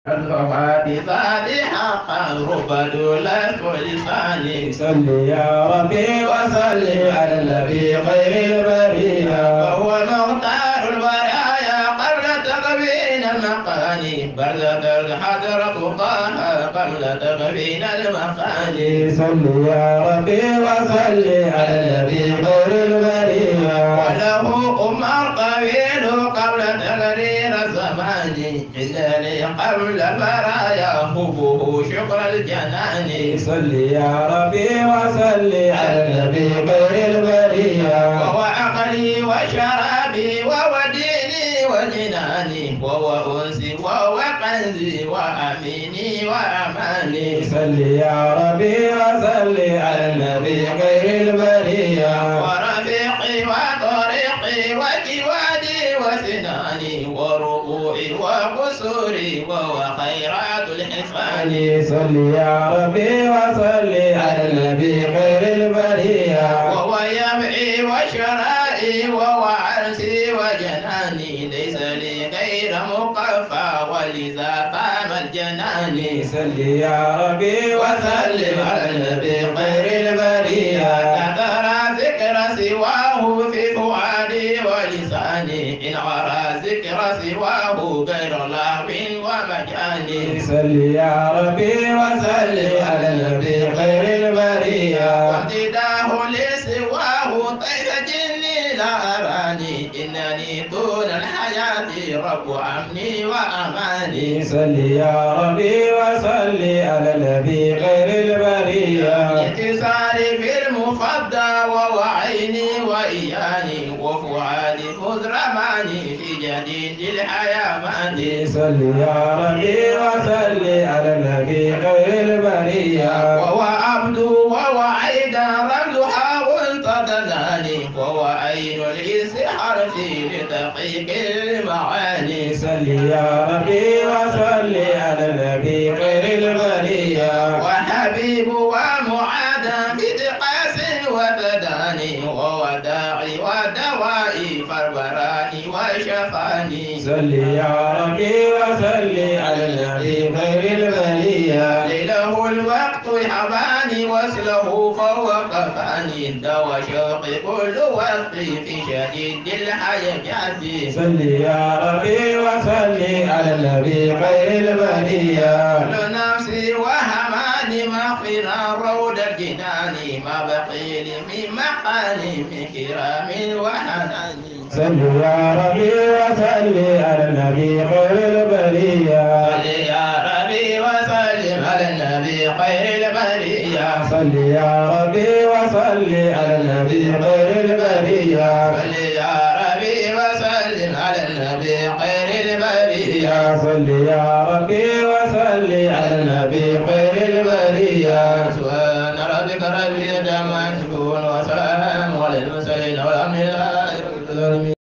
الحادثات حقا رب دولت ولساني صل يا ربي وصل على النبي خير البرية وهو مختار البرايا قبل تقبيل المقاني بردة الحضرة طه قبل تقبيل المقاني صل يا ربي وصل على النبي خير البرية وله أمر طويل قبل تقرير الزمان إذا قبل البرايا خبه شكر الجنان صل يا ربي وصل على النبي خير البرية وهو عقلي وشرابي وهو ديني وجناني وهو أنسي وهو كنزي وأميني وأماني صل يا ربي وصل على النبي خير البرية ورفيقي وطريقي وجوادي وسناني وربوعي وقصوري وهو خيرات الحسان صل يا ربي وصل على النبي خير البرية وهو يمعي وشرائي وهو عرسي وجناني ليس لي غير مقفى ولذا قام الجنان صل يا ربي وسلم على النبي خير البرية كثر ذكر سواه في فؤادي ولساني إن عرى ذكر سواه غير لهو ومجاني صل يا ربي وسلم على النبي خير البرية وامتداه لسواه طيف جني لا أراني إنني طول الحياة رب أمني وأماني صل يا ربي وصل على النبي خير البرية اتصالي بالمفضى وهو عيني وإياني وفؤادي مذرماني في جديد الحيامان صل يا ربي وصل على النبي خير البرية وهو عبد وهو عيدا رمزها منتدلاني وهو عين الإنس حرفي لتحقيق المعاني صل يا ربي وصل على النبي خير البرية وحبيب ومعادى بتقاس وتداني وهو داعي ودوائي فربراني وشفاني صل يا ربي وصل على النبي خير البرية ليله الوقت حباني وصله فهو قفاني دوا شوقي كل وقتي في شديد الحياة صل يا ربي وصل على النبي خير البرية كل نفسي وهماني مغفرا روض الجنان ما بقي لي من مقالي من كرام وحنان صل يا ربي وصل على النبي خير البرية صل يا ربي وسلم على النبي خير البرية صل يا ربي وصل على النبي خير البرية صل يا ربي وسلم على النبي خير البرية صل يا ربي وصل على النبي خير البرية سبحان ربك رب العزة عما يصفون وسلام على المرسلين والحمد لله رب العالمين.